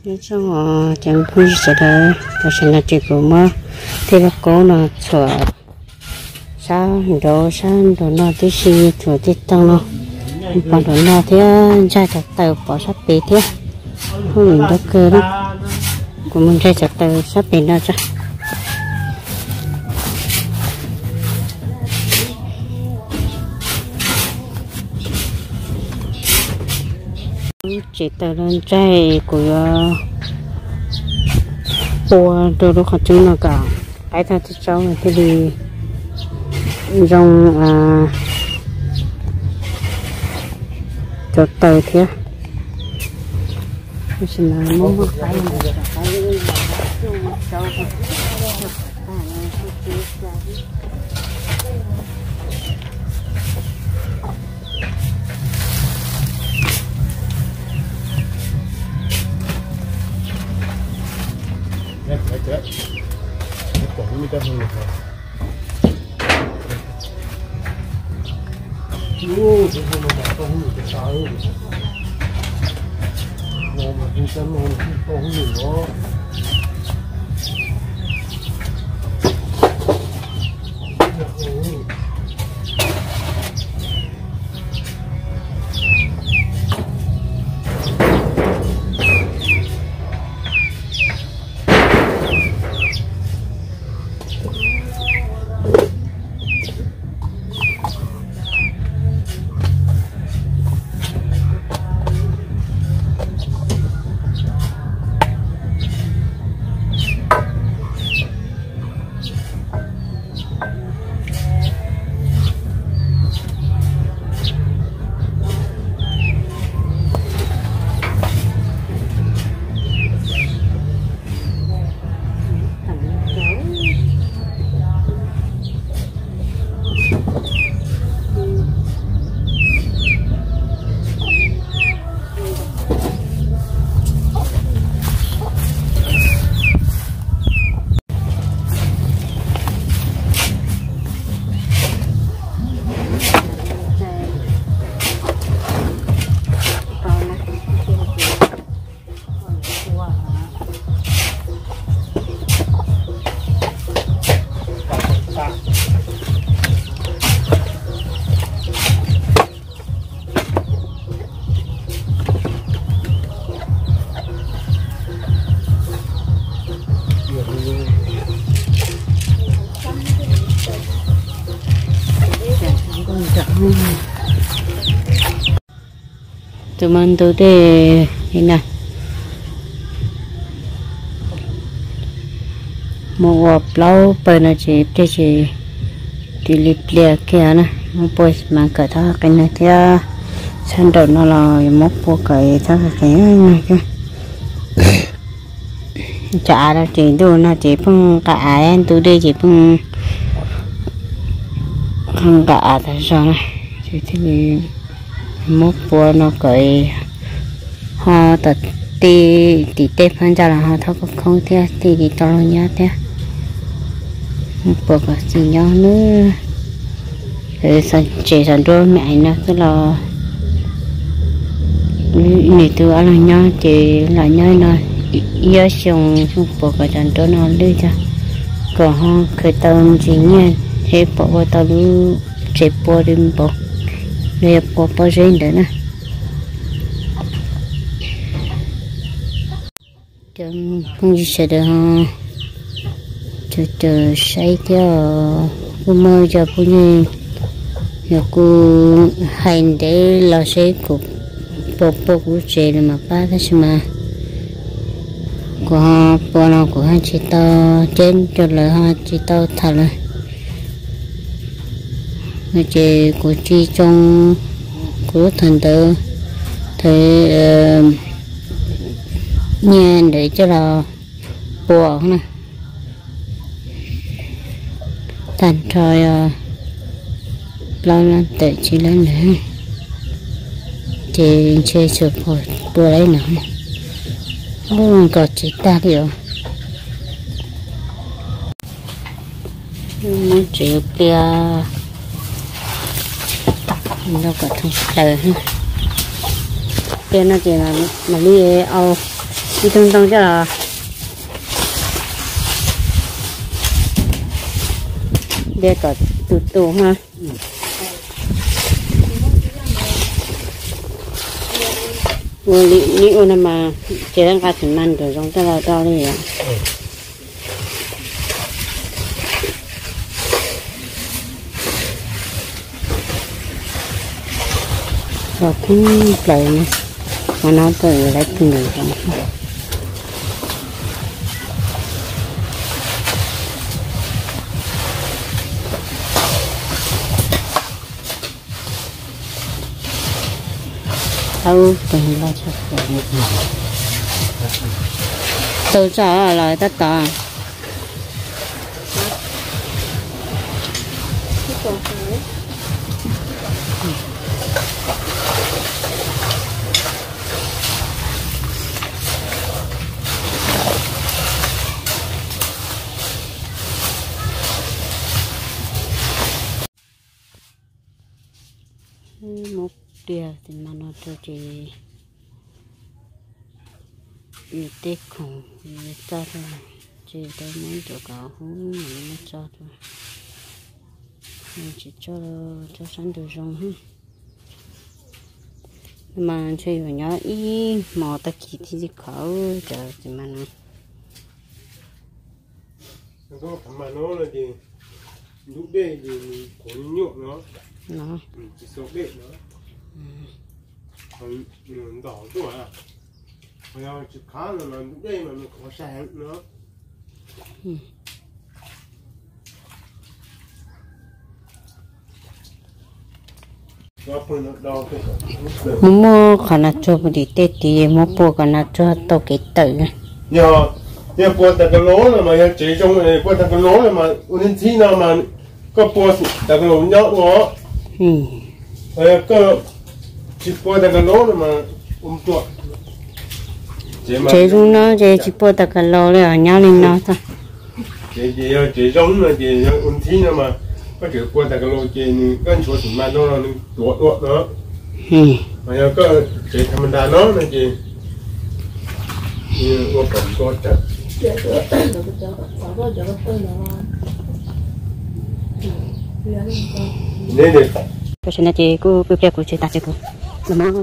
nếu trong họ chẳng vui sẽ đỡ và sẽ là chuyện của mơ thì là cố là sửa sao đồ nó tí xì sửa tí tăng nó còn đồ nó thì ra chặt tàu bỏ sắp bể thế không mình đâu cơ đó của mình ra chặt tàu sắp bể nó ra chỉ tàu lên trai của bùa đồ đó khó chứng nào cả cái ta thì cháu này thì đi rong cho tàu thế xin là mong một cái tụi mình tụi để thế nào một hộp lâu bữa nó chỉ để chỉ lip lìa kia nè một bữa mà cởi tháo cái này thì sang đầu nó là một bộ cởi tháo cái này chứ chả là chỉ đồ nó chỉ phong cả anh tụi đây chỉ phong không cả tại sao này thì một bộ nó cởi họ tập ti tép hơn ra là họ tháo không thế thì to nhá thế một bộ cái gì nhau nữa rồi sản đôi mẹ nó cứ là này từ ăn là nhau chỉ là nhau nó giờ xong một bộ cái sản đôi nó đưa cho còn họ khởi tàu gì nha thế bộ tàu lu chế bộ đi bộ để bộ riêng nữa nè trong không sẽ được chờ say theo cô mơ cho cô như nhà cô hành để lo say của bộ của chị là mà ba thế mà của bộ nào của hai chị to trên cho lời hai chị to thật rồi người chị của chị trong của thành tử thì nhà để cho là bộ nè thành rồi lâu lên tự chỉ lên nữa thì chơi sụp hồi bữa đấy nữa luôn có chỉ ta điều muốn chịu kia đâu có thông lời kia nó chỉ là đi ao đi tung tung cho là để có tụt tụt ha người đi ôn mà chỉ đang cả thằng man rồi giống cho là tao đi à rồi cũng lại mà nó tự lấy từng người rồi đâu từng lo cho tôi cho lại tất cả một điều thì mà nó cho chị người tết không người ta thôi chị tôi muốn cho cả không mình nó cho thôi mình chỉ cho sáng từ rong ha mà chơi vào nhỏ ý mò ta chỉ thì khó chờ thì mà nó có mà nó là gì lúc đây thì có nhộn nó chỉ số bể nó còn đỏ tuổi à bây giờ chỉ khá là lúc đây mà mình có sáng nữa mua khả năng cho đi tết thì mua bộ khả năng cho tao cái tử giờ bộ tại cái lỗ là mà chỉ trong này bộ tại cái lỗ là mà uốn chi nào mà có bộ tại cái lỗ nhóc nó có chỉ bộ tại cái lỗ là mà chuột chế chúng nó chế chỉ bộ tại cái lỗ là nhau lên nó thôi chế giống là chế uốn chi nào mà có chữ bộ tại cái lỗ chế cái chuột thì mà nó tuột nữa mà giờ có chế thằng đàn nó là chế như có phần có chặt nên được cái chuyện này chị cô bê của chị ta chị cô làm ăn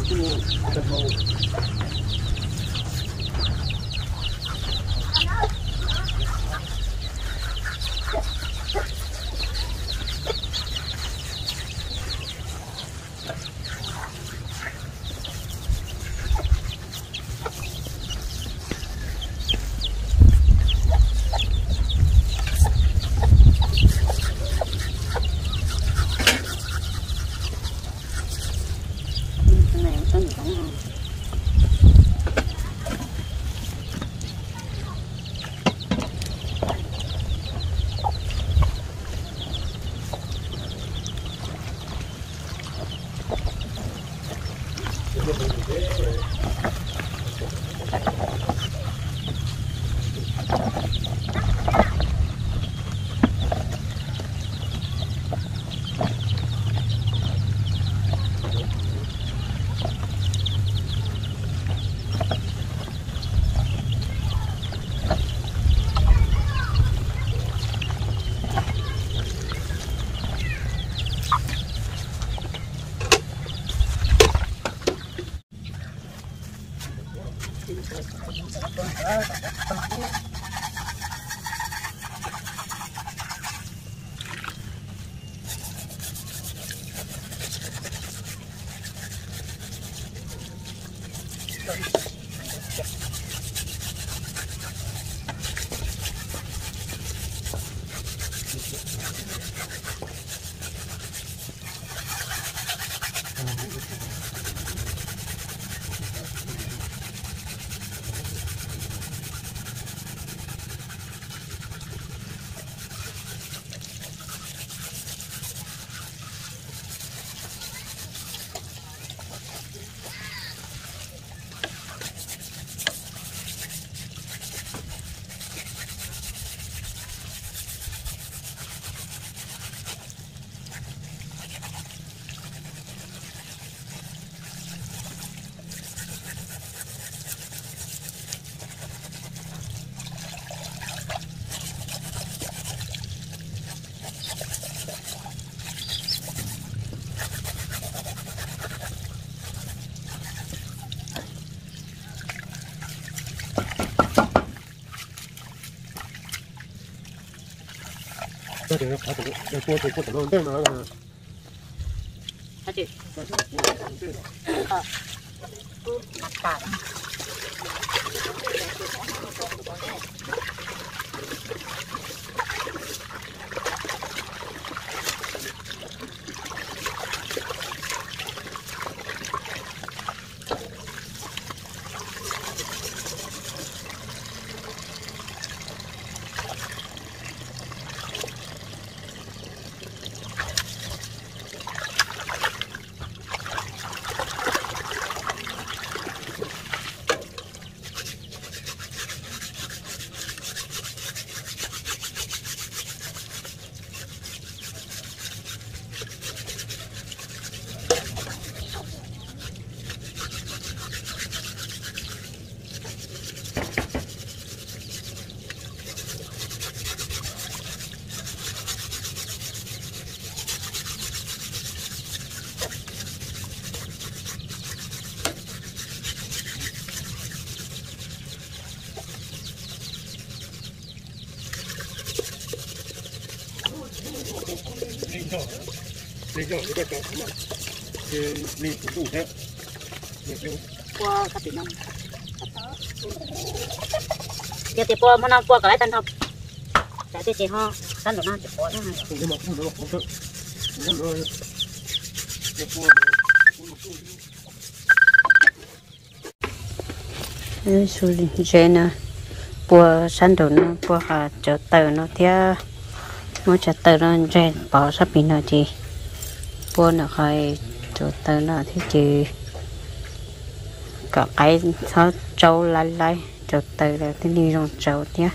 这个它这个这锅这锅怎么弄呢？ 它这大。 这个这个叫什么？立不住的。 Qua các tỉnh Nam. Giờ thì qua năm qua cái tan học. Tại thì ho, tan được năm thì qua đó. Nhưng mà không được không được. Nó rồi. Su dễ nè, qua san đồ nó qua hà chợ tờ nó theo, mua chợ tờ nó dễ bỏ sắp bị nó chị, qua nó khai chợ tờ nó thì chị, cả cái sao trâu lại chợ tờ là cái đi trong trâu nhé,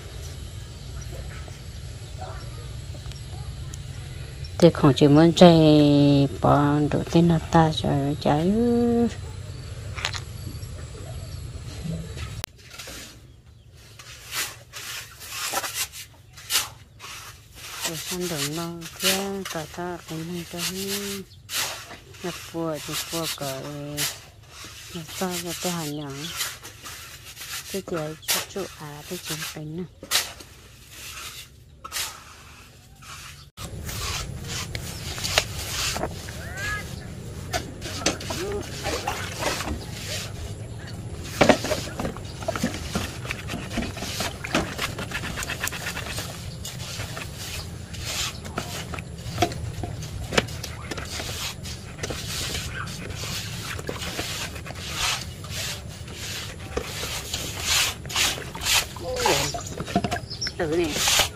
thì không chỉ muốn dễ bỏ đồ tên nó ta rồi trái. San đường nó kia cả ta cũng không cho nhập bùa thì bùa cỡ cho là cái hàng nhỏ cái kiểu chú cái chuyện tính nè thử nè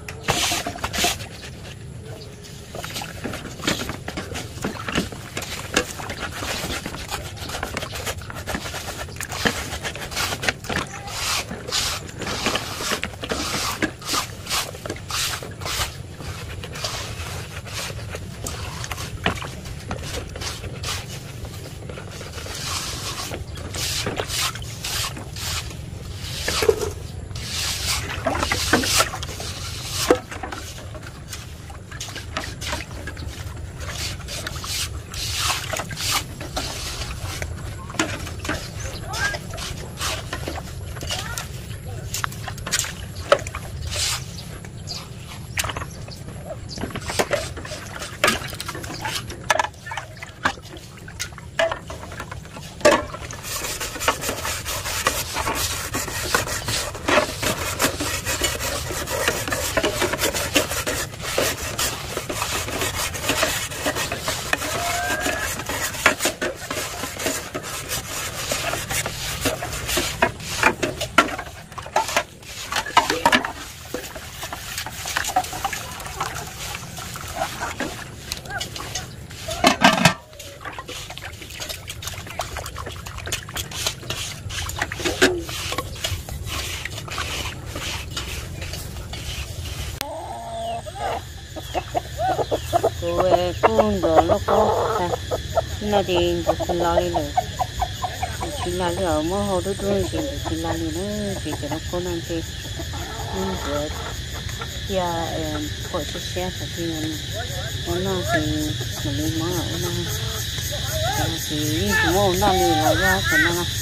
con đồ nó có nó thì chỉ lo đi rồi chỉ lo đi ở mỗi hồ đôi đôi thì chỉ lo đi nữa thì nó có năng thì nhưng rồi giờ hội chia sẻ thì nó thì mình đi món ở nó thì mỗi nó đi là ra còn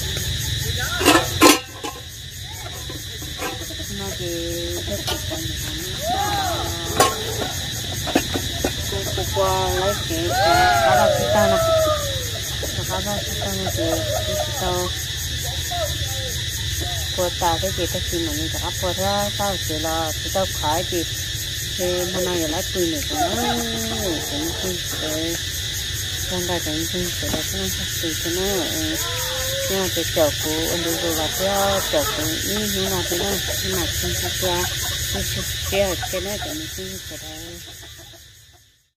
nó thì rất là qua lấy cái cá bao kita nè, cá bao kita nè thì kita qua ta cái gì mà mình đã qua ra tao chỉ là kita khai thì hôm nay lại tùy nữa cũng cái con đại cái cũng sẽ là cái nó tùy cho nó nhưng mà cái chậu của anh đưa vào cái chậu của như nào thì nó mà không có cái nó thì mình không sẽ